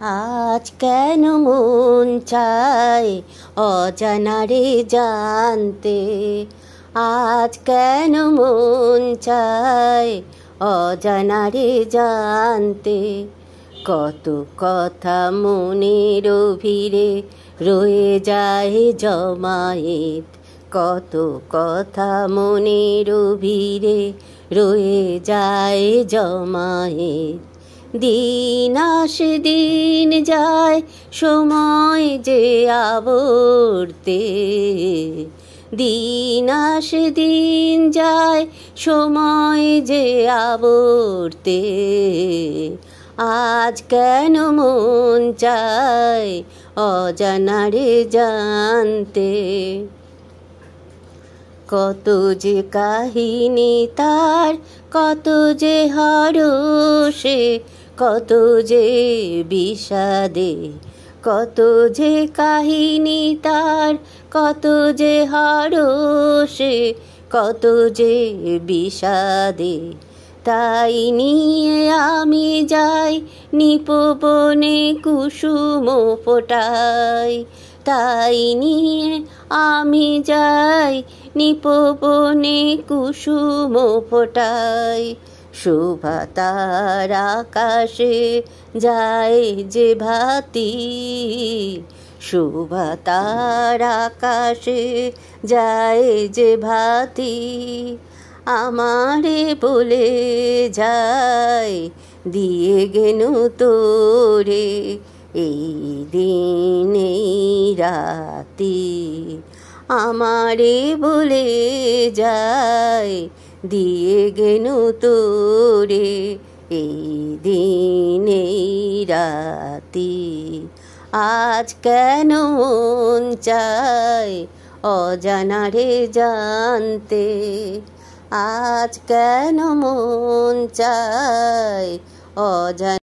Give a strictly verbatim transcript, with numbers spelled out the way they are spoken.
আজ কেন মন চায় অজানারে জানতে, আজ কেন মন চায় অজানারে জানতে। কত কথা মনের ভিড়ে রয়ে যায় জমায়েত, কত কথা মনের ভিড়ে রয়ে যায় জমায়েত। দিন আসে দিন যায় সময় যে আবর্তে, দিন আসে দিন যায় সময় যে আবর্তে। আজ কেন মন চায় অজানারে জানতে। কত যে কাহিনী তার, কত যে হরষে, কত যে বিষাদে। কত যে কাহিনী তার, কত যে হরষে, কত যে বিষাদে। তাই নিয়ে আমি যাই নিপবনে কুসুম ফোটাই, তাই নিয়ে আমি যাই নিপবনে কুসুম ফোটাই। শোভা তার আকাশে যায় যে ভাতি, শোভা তার আকাশে যায় যে ভাতি। আমারে বলে যায় দিয়ে গেনু তোরে এই দিন এই রাতি। আমারে বলে যায় দিয়ে গেনু তোরে এই দিন এই রাতি। আজ কেন মন চায় অজানারে জানতে, আজ কেন মন চায় অজানা।